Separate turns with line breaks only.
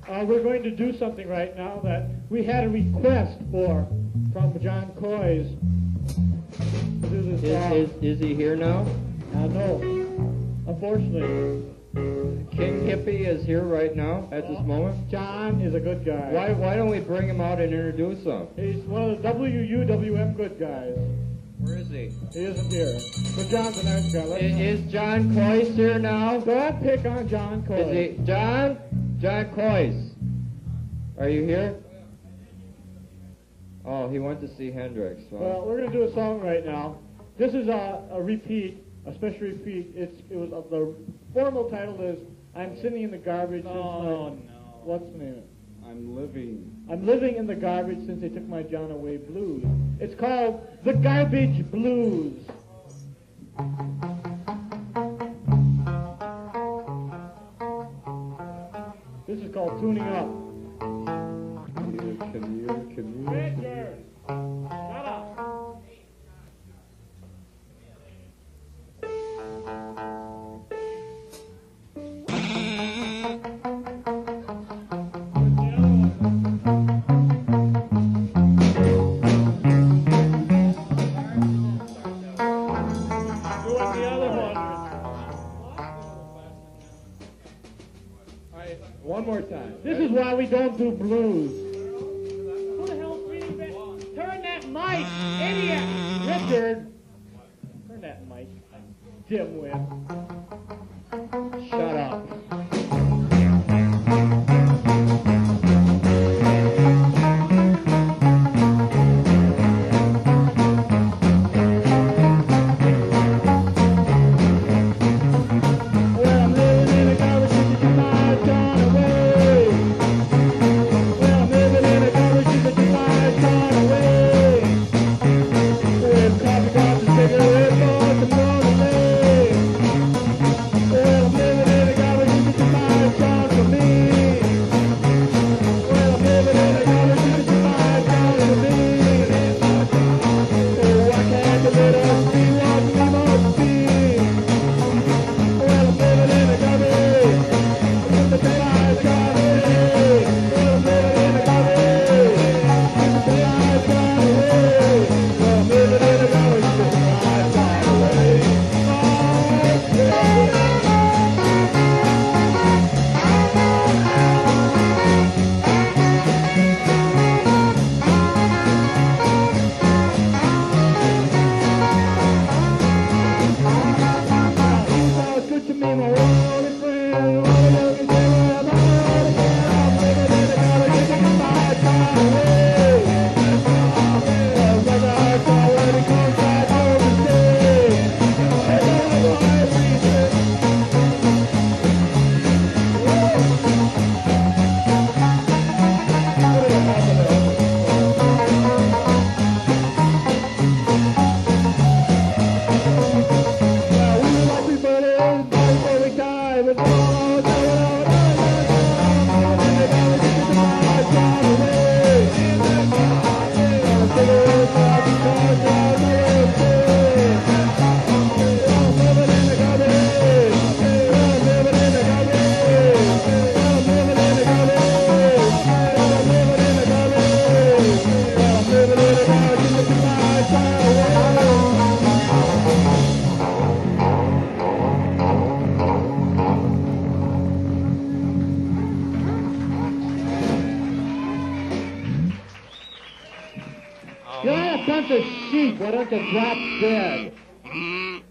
We're going to do something right now that we had a request for from John Coy's to do this song.
Is he here now?
No, unfortunately.
King Hippie is here right now at this moment.
John is a good guy.
Why don't we bring him out and introduce him?
He's one of the WUWM good guys.
Where is he?
He isn't here. But John's a nice guy.
Is John Coyce here now?
Don't pick on John Coyce.
Is he? John Coyce. Are you here? Oh, he went to see Hendrix.
Well, we're going to do a song right now. This is a repeat, a special repeat. The formal title is "I'm Sitting in the Garbage."
No.
What's the name of it?
I'm
living in the garbage since they took my John away blues. It's called The Garbage Blues. This is called Tuning Up. Richard, shut up.
One more time.
This is why we don't do blues. Who the hell's reading that? Turn that mic, idiot! Richard! Turn that mic, dimwit. Shut up. You're a bunch of sheep. Why don't you drop dead?